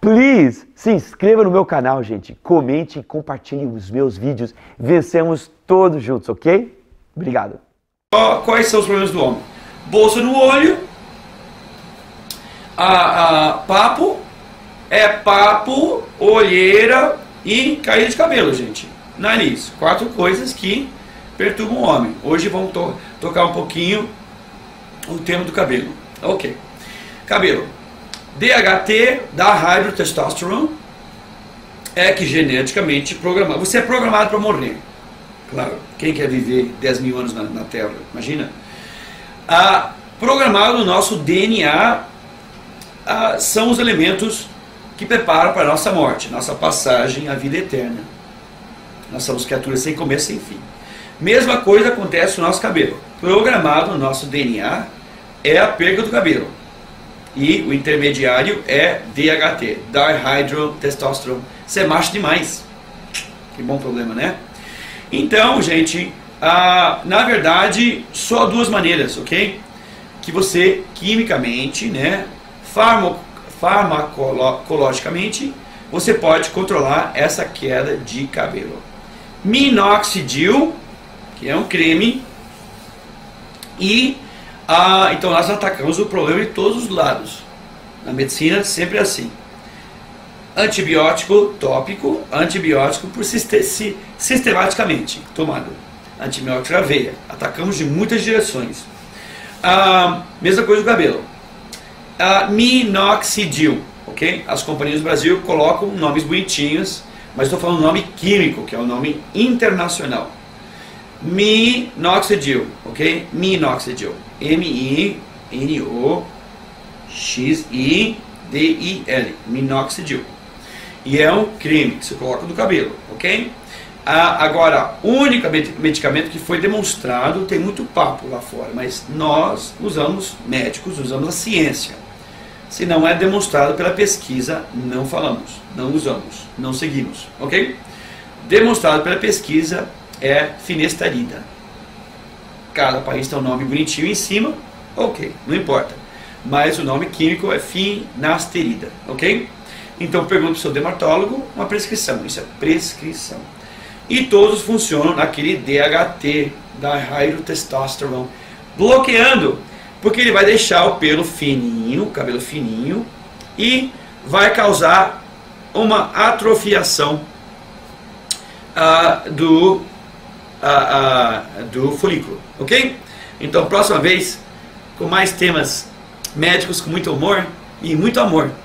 Please, se inscreva no meu canal, gente. Comente e compartilhe os meus vídeos. Vencemos todos juntos, ok? Obrigado. Quais são os problemas do homem? Bolsa no olho, papo, olheira e caída de cabelo, gente. Nariz. 4 coisas que perturbam o homem. Hoje vamos tocar um pouquinho o tema do cabelo. Ok. Cabelo. DHT, dihydrotestosterone, é que geneticamente programado. Você é programado para morrer. Claro, quem quer viver 10 mil anos na Terra? Imagina. Programado no nosso DNA são os elementos que preparam para a nossa morte, nossa passagem à vida eterna. Nós somos criaturas sem começo, sem fim. Mesma coisa acontece no nosso cabelo. Programado no nosso DNA é a perda do cabelo. E o intermediário é DHT, dihydrotestosterone. Você é macho demais. Que bom problema, né? Então, gente, na verdade, só 2 maneiras, ok? Que você, quimicamente, né, farmacologicamente, você pode controlar essa queda de cabelo. Minoxidil, que é um creme, e então nós atacamos o problema de todos os lados. Na medicina sempre é assim. Antibiótico tópico, antibiótico por sistematicamente tomado. Antibiótico na veia. Atacamos de muitas direções. Mesma coisa do cabelo. Minoxidil, ok? As companhias do Brasil colocam nomes bonitinhos, mas estou falando nome químico, que é o nome internacional. Minoxidil, ok? Minoxidil. M-I-N-O-X-I-D-I-L. Minoxidil. E é um creme que você coloca no cabelo, ok? Agora, o único medicamento que foi demonstrado, tem muito papo lá fora, mas nós usamos, médicos, usamos a ciência. Se não é demonstrado pela pesquisa, não falamos, não usamos, não seguimos, ok? Demonstrado pela pesquisa é finasterida. Cada país tem um nome bonitinho em cima, ok, não importa. Mas o nome químico é finasterida, ok? Então pergunta para o seu dermatólogo uma prescrição, isso é prescrição. E todos funcionam naquele DHT, dihydrotestosterone, bloqueando, porque ele vai deixar o pelo fininho, o cabelo fininho, e vai causar uma atrofiação do folículo, ok? Então próxima vez, com mais temas médicos com muito humor e muito amor.